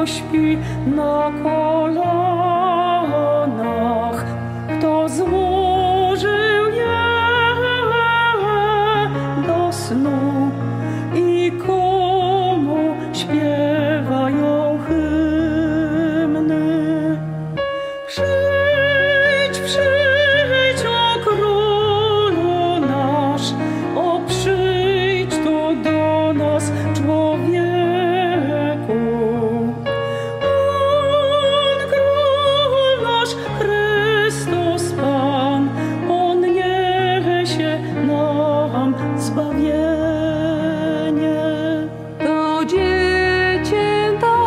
śpi na kolanach, kto złożył je do snu i komu śpiewają hymny. Przyjdź, przyjdź, o Królu nasz, o przyjdź tu do nas, człowieku. On, Król nasz, Chrystus Pan, On niesie nam zbawienie. To dziecięta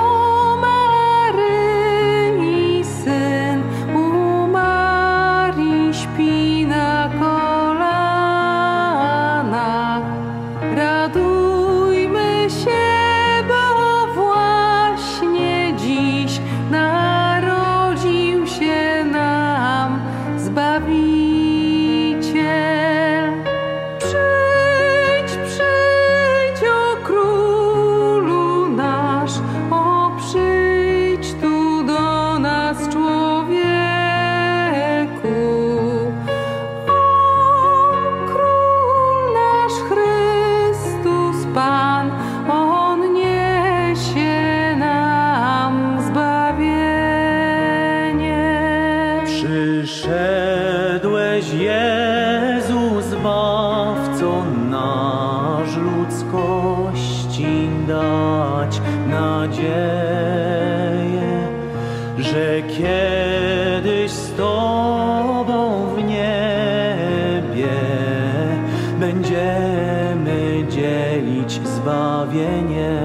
Maryi Syn u Marii śpi na kolanach. Radujmy się, bo właśnie dziś narodził się nam Zbawiciel. Przyjdź, przyjdź, o Królu nasz, o przyjdź tu do nas, człowieku. On, Król nasz, Chrystus Pan, On niesie nam zbawienie. Przyszedłeś, Jezu, Zbawco nasz, ludzkości dać nadzieję, że kiedyś z Tobą w niebie będziemy dzielić zbawienie.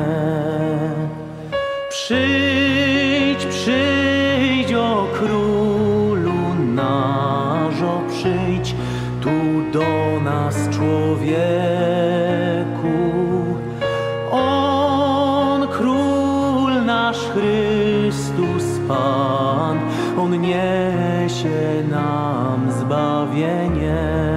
Przyjdź, przyjdź, o Królu nasz, o przyjdź tu do nas, człowieku. On, Król nasz, Chrystus Pan, On niesie nam zbawienie.